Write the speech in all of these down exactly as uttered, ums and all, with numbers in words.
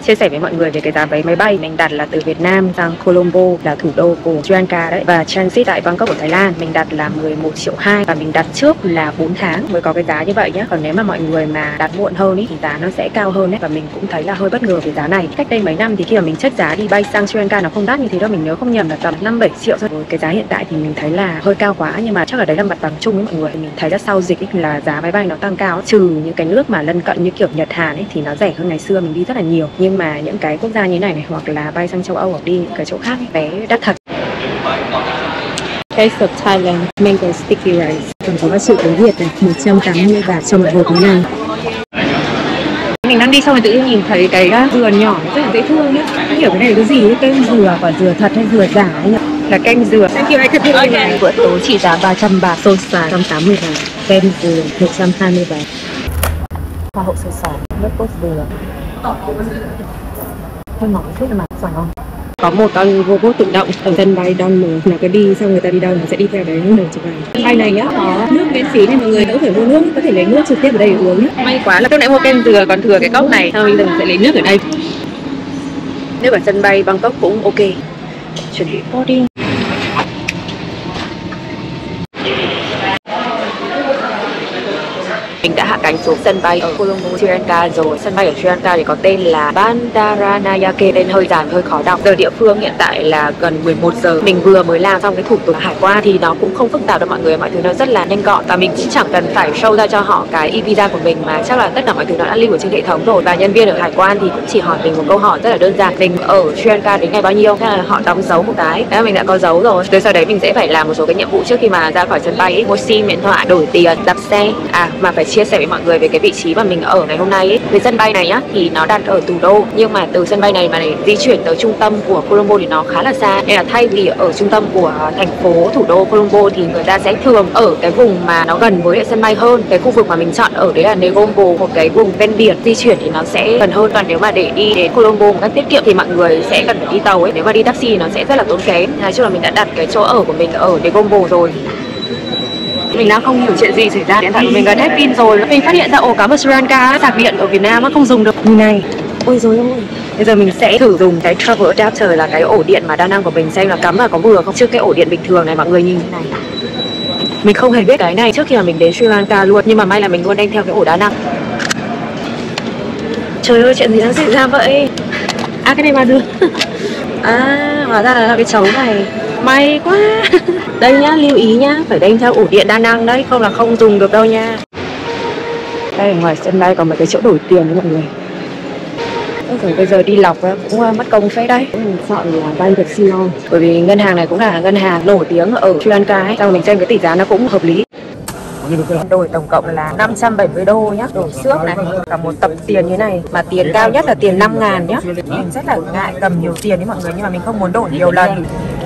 chia sẻ với mọi người về cái giá vé máy bay mình đặt là từ Việt Nam sang Colombo là thủ đô của Sri Lanka đấy, và transit tại Bangkok của Thái Lan mình đặt là mười một triệu hai, và mình đặt trước là bốn tháng mới có cái giá như vậy nhé. Còn nếu mà mọi người mà đặt muộn hơn ý, thì giá nó sẽ cao hơn đấy, và mình cũng thấy là hơi bất ngờ về giá này. Cách đây mấy năm thì khi mà mình check giá đi bay sang Sri Lanka nó không đắt như thế đâu, mình nhớ không nhầm là tầm năm bảy triệu thôi. Cái giá hiện tại thì mình thấy là hơi cao quá, nhưng mà chắc là đấy là mặt bằng chung với mọi người. Mình thấy là sau dịch ý, là giá máy bay nó tăng cao, trừ những cái nước mà lân cận như kiểu Nhật Hàn ấy thì nó rẻ hơn ngày xưa mình đi rất là nhiều, nhưng mà những cái quốc gia như này này hoặc là bay sang châu Âu hoặc đi những cái chỗ khác ấy, vé đắt thật. Taste of Thailand Mango Sticky Rice, còn có bát sụn tiếng Việt này, một trăm tám mươi baht cho một hộp này. Mình đang đi xong rồi tự nhiên nhìn thấy cái dừa nhỏ rất là dễ thương nhá. Không hiểu cái này là cái gì ấy, canh dừa, quả dừa thật hay dừa giả ấy nhỉ? Là canh dừa. Thank you, I could okay. Okay. Bữa tối chỉ giá ba trăm baht, xôi xà một trăm tám mươi baht, kem dừa một trăm hai mươi baht. Hoa hậu xôi xà, nước cốt dừa. Hơi ngọt chút mà giỏi không? Có một con robot tự động ở sân bay Don Mueang, là cái đi xong người ta đi đâu nó sẽ đi theo đấy nó chụp ảnh. Bay này nhá, có nước miễn phí nên mọi người đỡ phải mua nước, có thể lấy nước trực tiếp ở đây để uống nhé. May quá là lúc nãy mua kem dừa còn thừa cái cốc này, thôi bây giờ mình sẽ lấy nước ở đây. Nước ở sân bay Bangkok cũng ok. Chuẩn bị boarding. Mình đã hạ cánh xuống sân bay ở Colombo, Sri Lanka rồi. Sân bay ở Sri Lanka thì có tên là Bandaranaike, tên hơi dài hơi khó đọc. Giờ địa phương hiện tại là gần mười một giờ. Mình vừa mới làm xong cái thủ tục hải quan thì nó cũng không phức tạp đâu mọi người, mọi thứ nó rất là nhanh gọn, và mình cũng chẳng cần phải show ra cho họ cái e-visa của mình, mà chắc là tất cả mọi thứ nó đã lưu ở trên hệ thống rồi. Và nhân viên ở hải quan thì cũng chỉ hỏi mình một câu hỏi rất là đơn giản: mình ở Sri Lanka đến ngày bao nhiêu, thế là họ đóng dấu một cái, thế là mình đã có dấu rồi. Rồi sau đấy mình sẽ phải làm một số cái nhiệm vụ trước khi mà ra khỏi sân bay ấy. Mua sim điện thoại, đổi tiền, đặt xe. À mà phải chia sẻ với mọi người về cái vị trí mà mình ở ngày hôm nay ấy. Cái sân bay này nhá thì nó đặt ở thủ đô, nhưng mà từ sân bay này mà để di chuyển tới trung tâm của Colombo thì nó khá là xa, nên là thay vì ở trung tâm của thành phố thủ đô Colombo thì người ta sẽ thường ở cái vùng mà nó gần với lại sân bay hơn. Cái khu vực mà mình chọn ở đấy là Negombo, một cái vùng ven biển, di chuyển thì nó sẽ gần hơn. Còn nếu mà để đi đến Colombo một cách tiết kiệm thì mọi người sẽ cần phải đi tàu ấy, nếu mà đi taxi thì nó sẽ rất là tốn kém. Nói chung là mình đã đặt cái chỗ ở của mình ở Negombo rồi. Mình đang không hiểu chuyện gì xảy ra, điện thoại của mình gần hết pin rồi. Mình phát hiện ra ổ cắm ở Sri Lanka sạc điện ở Việt Nam nó không dùng được như này. Ôi rồi ôi. Bây giờ mình sẽ thử dùng cái travel adapter, là cái ổ điện mà đa năng của mình, xem là cắm là có vừa không. Trước cái ổ điện bình thường này mọi người nhìn như này, mình không hề biết cái này trước khi mà mình đến Sri Lanka luôn, nhưng mà may là mình luôn đem theo cái ổ đa năng. Trời ơi, chuyện gì đang xảy ra vậy? À cái này mà được. À hóa ra là cái chấu này. May quá. Đây nhá, lưu ý nhá, phải đem theo ổ điện đa năng đấy, không là không dùng được đâu nha. Đây ngoài sân bay còn một cái chỗ đổi tiền đấy mọi người. Rồi bây giờ đi lọc cũng mất công phết đấy. Mình chọn là Bank of Ceylon, bởi vì ngân hàng này cũng là ngân hàng nổi tiếng ở Sri Lanka ấy. Xong mình xem cái tỷ giá nó cũng hợp lý. Đổi tổng cộng là năm trăm bảy mươi đô nhá. Đổi xước này, cả một tập tiền như này. Mà tiền cao nhất là tiền năm ngàn nhá. Mình rất là ngại cầm nhiều tiền đấy mọi người, nhưng mà mình không muốn đổi nhiều lần.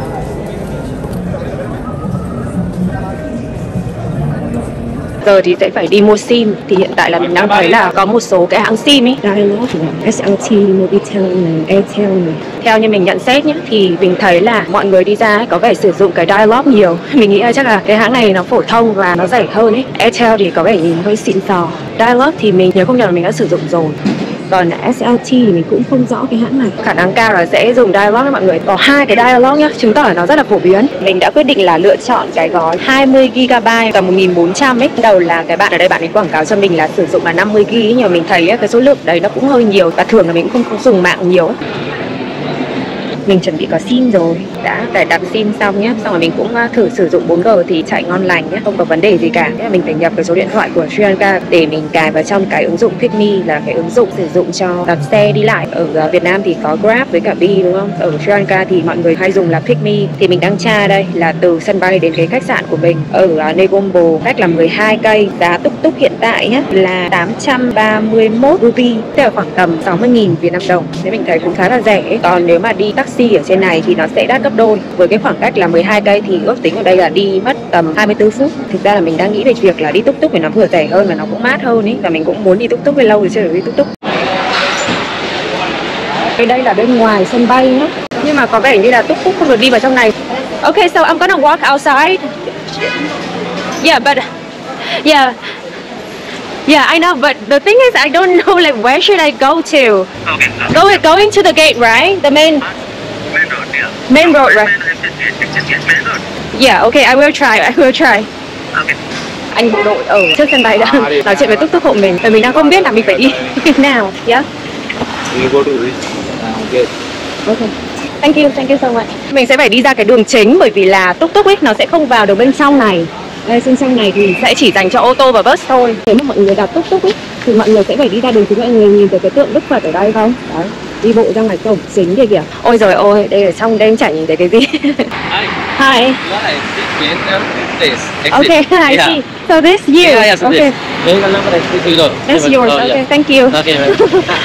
Giờ thì sẽ phải đi mua sim. Thì hiện tại là mình đang thấy là có một số cái hãng sim ấy, Dialog, ét lờ tê, Mobitel này, Airtel này. Theo như mình nhận xét nhé, thì mình thấy là mọi người đi ra ấy, có vẻ sử dụng cái Dialog nhiều. Mình nghĩ là chắc là cái hãng này nó phổ thông và nó rẻ hơn ấy. Airtel thì có vẻ nhìn hơi xịn sò. Dialog thì mình nhớ không nhầm là mình đã sử dụng rồi. Còn ét lờ tê thì mình cũng không rõ cái hãng này. Khả năng cao là sẽ dùng Dialog đấy mọi người. Có hai cái Dialog nhá, chứng tỏ là nó rất là phổ biến. Mình đã quyết định là lựa chọn cái gói hai mươi gi ga bai tầm một nghìn bốn trăm ấy. Đầu là cái bạn ở đây bạn ấy quảng cáo cho mình là sử dụng là năm mươi gi ga bai ấy, nhưng mà mình thấy cái số lượng đấy nó cũng hơi nhiều, và thường là mình cũng không, không dùng mạng nhiều ấy. Mình chuẩn bị có sim rồi, đã cài đặt sim xong nhé, xong rồi mình cũng thử sử dụng bốn G thì chạy ngon lành nhé, không có vấn đề gì cả. Thế là mình phải nhập cái số điện thoại của Sri Lanka để mình cài vào trong cái ứng dụng Pick Me, là cái ứng dụng sử dụng cho đặt xe đi lại. Ở Việt Nam thì có Grab với cả Bi đúng không? Ở Sri Lanka thì mọi người hay dùng là Pick Me. Thì mình đang tra đây là từ sân bay đến cái khách sạn của mình ở Negombo, cách là mười hai cây. Giá túc túc hiện tại nhé là tám trăm ba mươi mốt rupee, tức là khoảng tầm sáu mươi nghìn Việt Nam đồng. Thế mình thấy cũng khá là rẻ. Còn nếu mà đi taxi ở trên này thì nó sẽ đắt gấp đôi. Với cái khoảng cách là mười hai cây thì ước tính ở đây là đi mất tầm hai mươi tư phút. Thực ra là mình đang nghĩ về việc là đi túc túc thì nó vừa rẻ hơn và nó cũng mát hơn ý, và mình cũng muốn đi túc túc hơi lâu rồi chưa được đi túc túc. Cái đây là bên ngoài sân bay nhá, nhưng mà có vẻ như là túc túc không được đi vào trong này. Okay, so I'm gonna walk outside. Yeah, but yeah. Yeah, I know, but the thing is, I don't know like where should I go to. Okay. Go going to the gate, right? The main Main road, yeah. main road, Main, right? main exit gate, exit gate, main road. Yeah, okay, I will try. I will try. Okay. Anh bộ đội ở trước sân bay đang nói chuyện với túc túc hộ mình, và mình đang không biết là mình phải đi nào. Yeah. You go to this uh, gate. Okay. Thank you, thank you so much. Mình sẽ phải đi ra cái đường chính bởi vì là túc túc ấy nó sẽ không vào được bên trong này. Đây, bên trong này thì sẽ chỉ dành cho ô tô và bus thôi. Nếu mà mọi người đặt túc túc ấy thì mọi người sẽ phải đi ra đường chính. Mọi người nhìn thấy cái tượng Đức Phật ở đây không? Đấy, đi bộ ra ngoài cổng chính kìa kìa. Ôi rồi ôi, đây ở trong đây em chả nhìn thấy cái gì. Hi. Hi. You are like this gate and this exit. Okay, I Yeah. see. So this you. Yeah, yeah, so Okay. this. Đây là number exit rồi. That's yours. Oh, Okay, yeah. thank you. Okay, man.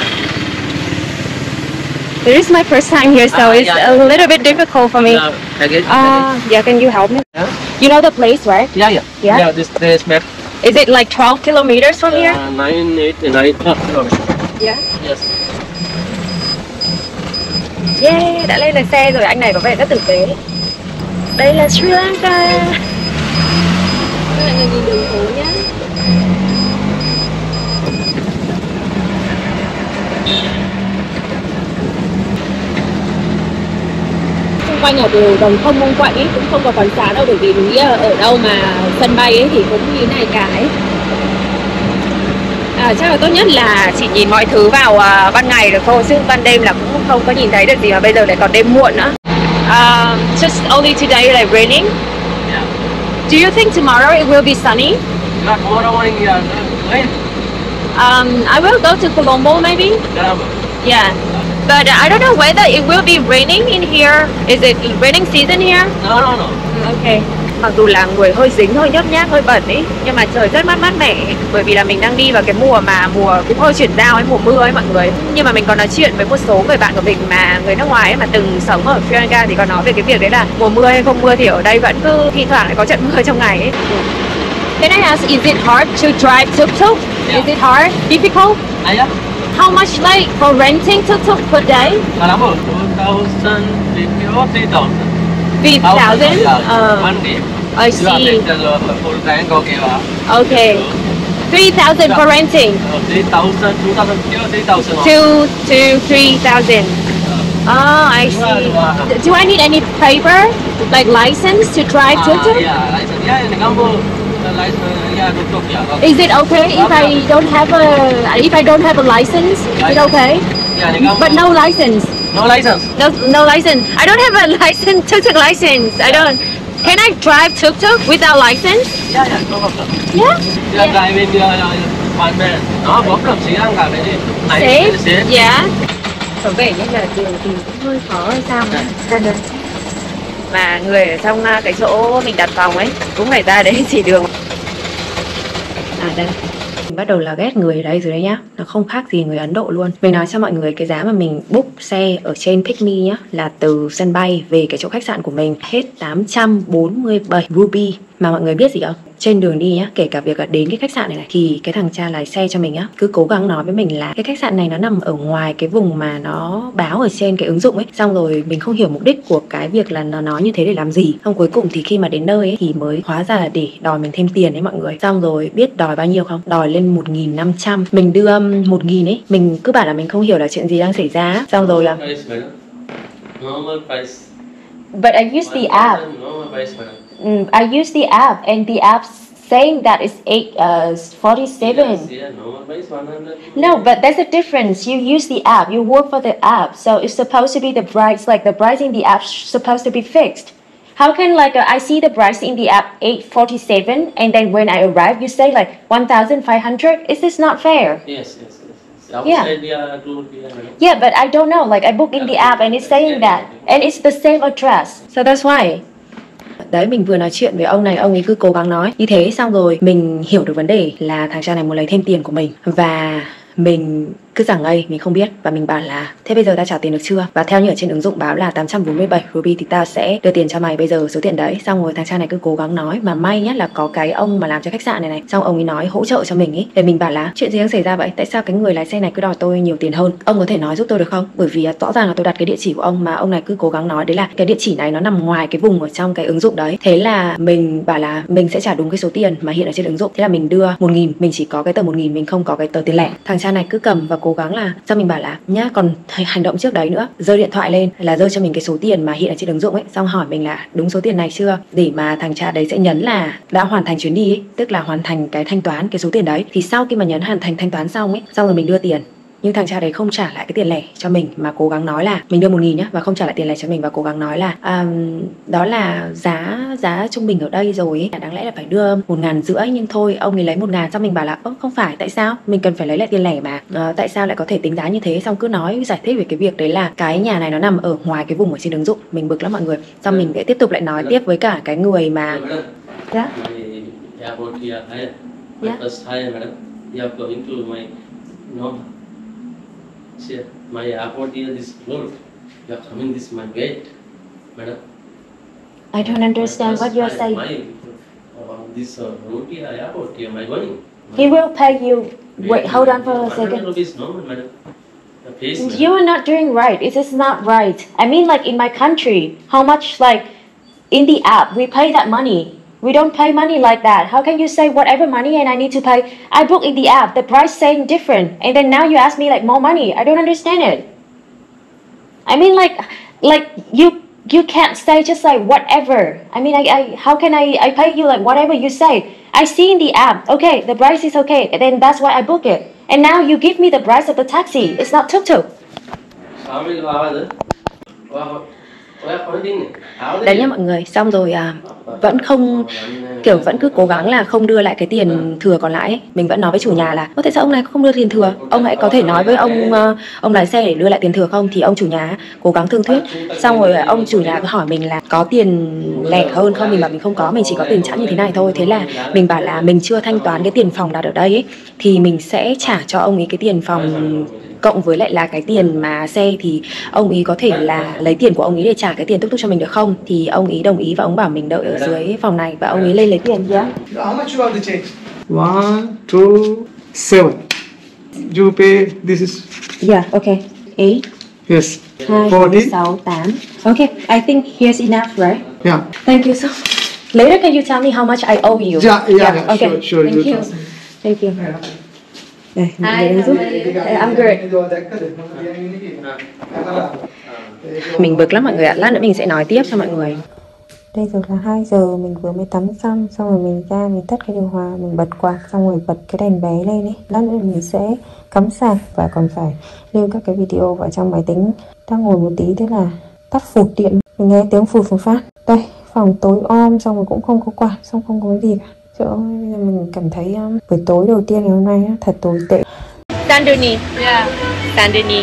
This is my first time here, so Ah, it's yeah, a yeah. little bit difficult for me. Now, again, Uh, yeah, can you help me? yeah. You know the place, right? Yeah, yeah. Yeah? Yeah, this this map. Is it like twelve kilometers from here? Uh, nine, eight, nine. Oh, kilometers. Yeah. Yes. Yeah, đã lên được xe rồi, anh này có vẻ rất tử tế. Đây là Sri Lanka. Các bạn nhìn đường phố nhá. Xung quanh ở đường đồng không mông quạnh ấy cũng không có quán xá đâu, bởi vì mình nghĩ là ở đâu mà sân bay ấy thì cũng như thế này cả ấy. À, chắc là tốt nhất là chỉ nhìn mọi thứ vào uh, ban ngày được thôi, chứ ban đêm là cũng không có nhìn thấy được gì, mà bây giờ lại còn đêm muộn nữa. Uh, just only today like raining. Yeah. Do you think tomorrow it will be sunny? Yeah, tomorrow morning, yeah. When? Um, I will go to Colombo maybe. Colombo. Yeah, but I don't know whether it will be raining in here. Is it raining season here? No, no, no. Okay. Mặc dù là người hơi dính, hơi nhớt nhác, hơi bẩn ấy, nhưng mà trời rất mát mát mẻ. Bởi vì là mình đang đi vào cái mùa mà mùa cũng hơi chuyển giao ấy, mùa mưa ấy mọi người. Nhưng mà mình còn nói chuyện với một số người bạn của mình mà người nước ngoài ấy, mà từng sống ở Sri Lanka thì còn nói về cái việc đấy là mùa mưa hay không mưa thì ở đây vẫn cứ thi thoảng lại có trận mưa trong ngày ấy. Can I ask, is it hard to drive tuk-tuk? Yeah. Is it hard? Difficult? Ah, yeah. How much like for renting tuk-tuk per day? Colombo, two thousand fifty or three thousand. three thousand? Uh, one day. I You see. have to uh, full tank, okay, uh, Okay. three thousand for renting. uh, three thousand, two thousand, three thousand. Two to three thousand. Oh, I see. Do I need any paper, like license to drive tuk-tuk? Uh, yeah, license. Yeah, in Colombo, the license, yeah, tuk-tuk, yeah. Okay. Is it okay if I don't have a if I don't have a license? Is it okay? Yeah, in Colombo. But no license. No license. No, no license. I don't have a license, tuk-tuk license. I don't. Can I drive tuk-tuk without license? Yeah, yeah, no problem. Yeah. You are driving your uh, one man. No problem. Sri Lanka, cái gì? Này, Safe? safe. Yeah. Có vẻ như là đường thì cũng hơi khó hay sao mà. Mà người ở trong uh, cái chỗ mình đặt phòng ấy cũng phải ra đấy chỉ đường. À đây. Mình bắt đầu là ghét người ở đây rồi đấy nhá. Nó không khác gì người Ấn Độ luôn. Mình nói cho mọi người cái giá mà mình book xe ở trên Pick Me nhá, là từ sân bay về cái chỗ khách sạn của mình hết tám trăm bốn mươi bảy rupee. Mà mọi người biết gì không? Trên đường đi nhá, kể cả việc là đến cái khách sạn này này, thì cái thằng cha lái xe cho mình á cứ cố gắng nói với mình là cái khách sạn này nó nằm ở ngoài cái vùng mà nó báo ở trên cái ứng dụng ấy. Xong rồi mình không hiểu mục đích của cái việc là nó nói như thế để làm gì. Xong cuối cùng thì khi mà đến nơi ấy thì mới hóa ra là để đòi mình thêm tiền đấy mọi người. Xong rồi biết đòi bao nhiêu không? Đòi lên một nghìn năm trăm. Mình đưa một nghìn ấy, mình cứ bảo là mình không hiểu là chuyện gì đang xảy ra. Xong rồi là Normal price. But I use the app. Normal price, madam. Mm, I use the app, and the app saying that it's eight uh forty-seven. Yes, yeah, normal price one hundred. No, but there's a difference. You use the app, you work for the app, so it's supposed to be the price, like the price in the app supposed to be fixed. How can like uh, I see the price in the app eight forty-seven, and then when I arrive, you say like one thousand five hundred? Is this not fair? Yes, yes, yes. Outside Yeah. they are two rupees, madam. Yeah, but I don't know. Like I book in the app, and it's saying that, and it's the same address. So that's why. Đấy, mình vừa nói chuyện với ông này, ông ấy cứ cố gắng nói như thế. Xong rồi mình hiểu được vấn đề là thằng cha này muốn lấy thêm tiền của mình. Và mình cứ giả ngây mình không biết và mình bảo là thế bây giờ ta trả tiền được chưa? Và theo như ở trên ứng dụng báo là tám trăm bốn mươi bảy ruby thì ta sẽ đưa tiền cho mày bây giờ số tiền đấy. Xong rồi thằng cha này cứ cố gắng nói, mà may nhất là có cái ông mà làm cho khách sạn này này, xong ông ấy nói hỗ trợ cho mình ý. Để mình bảo là chuyện gì đang xảy ra vậy? Tại sao cái người lái xe này cứ đòi tôi nhiều tiền hơn? Ông có thể nói giúp tôi được không? Bởi vì rõ ràng là tôi đặt cái địa chỉ của ông mà ông này cứ cố gắng nói đấy là cái địa chỉ này nó nằm ngoài cái vùng ở trong cái ứng dụng đấy. Thế là mình bảo là mình sẽ trả đúng cái số tiền mà hiện ở trên ứng dụng. Thế là mình đưa một nghìn, mình chỉ có cái tờ một nghìn, mình không có cái tờ tiền lẻ. Thằng cha này cứ cầm và cố gắng là cho mình bảo là nhá, còn hành động trước đấy nữa, giơ điện thoại lên là giơ cho mình cái số tiền mà hiện ở trên ứng dụng ấy, xong hỏi mình là đúng số tiền này chưa, để mà thằng cha đấy sẽ nhấn là đã hoàn thành chuyến đi ấy, tức là hoàn thành cái thanh toán cái số tiền đấy. Thì sau khi mà nhấn hoàn thành thanh toán xong ấy, xong rồi mình đưa tiền, nhưng thằng cha đấy không trả lại cái tiền lẻ cho mình mà cố gắng nói là mình đưa một nghìn nhá, và không trả lại tiền lẻ cho mình và cố gắng nói là à, đó là giá giá trung bình ở đây rồi ấy. Đáng lẽ là phải đưa một ngàn rưỡi nhưng thôi ông ấy lấy một ngàn. Xong mình bảo là ơ không phải, tại sao mình cần phải lấy lại tiền lẻ mà à, tại sao lại có thể tính giá như thế? Xong cứ nói giải thích về cái việc đấy là cái nhà này nó nằm ở ngoài cái vùng ở trên ứng dụng. Mình bực lắm mọi người. Xong mình sẽ tiếp tục lại nói tiếp với cả cái người mà dạ airport here higher. My first higher, madam. You are going to my no. See, my airport here is closed. You are coming this my gate, madam. I don't understand what you are saying. My, uh, this uh, road here, airport here, my going. He will pay you. Wait, hold on for a second. Rupees, no, madam. The face, madam. You are not doing right. It is not right. I mean, like in my country, how much like in the app we pay that money. We don't pay money like that. How can you say whatever money and I need to pay? I book in the app, the price saying different, and then now you ask me like more money. I don't understand it. I mean, like, like you you can't say just like whatever. I mean, I, I how can I I pay you like whatever you say? I see in the app, okay, the price is okay, and then that's why I book it. And now you give me the price of the taxi. It's not tuk tuk. Đấy nha mọi người, xong rồi à, vẫn không kiểu vẫn cứ cố gắng là không đưa lại cái tiền thừa còn lại ấy. Mình vẫn nói với chủ nhà là tại sao ông này không đưa tiền thừa, ông hãy có thể nói với ông uh, ông lái xe để đưa lại tiền thừa không. Thì ông chủ nhà cố gắng thương thuyết, xong rồi ông chủ nhà cứ hỏi mình là có tiền lẻ hơn không. Mình bảo mình không có, mình chỉ có tiền chẵn như thế này thôi. Thế là mình bảo là mình chưa thanh toán cái tiền phòng đặt ở đây ấy, thì mình sẽ trả cho ông ấy cái tiền phòng cộng với lại là cái tiền mà xe, thì ông ý có thể là lấy tiền của ông ý để trả cái tiền tuk tuk cho mình được không. Thì ông ý đồng ý và ông bảo mình đợi ở dưới phòng này và ông ý lên lấy tiền. Yeah. How much you have the change? One, two, seven. You pay, this is... Yeah, okay. Eight. Yes. Hai, Forty. sáu, tám. Okay, I think here's enough, right? Yeah. Thank you so much. Later can you tell me how much I owe you? Yeah, yeah, yeah, Okay, sure, sure. thank you. Thank you. Đây, mọi người giúp. I'm good. Mình bực lắm mọi người ạ, lát nữa mình sẽ nói tiếp cho mọi người. Đây giờ là hai giờ, mình vừa mới tắm xong, xong rồi mình ra mình tắt cái điều hòa, mình bật quạt, xong rồi bật cái đèn bé lên ấy. Lát nữa mình sẽ cắm sạc và còn phải lưu các cái video vào trong máy tính. Đang ngồi một tí thế là tắt phụt điện, mình nghe tiếng phụt một phát. Đây, phòng tối om, xong rồi cũng không có quạt, xong không có gì cả. Trời ơi, bây giờ mình cảm thấy um, buổi tối đầu tiên ngày hôm nay á, thật tồi tệ. Sanduni. Yeah. Sanduni.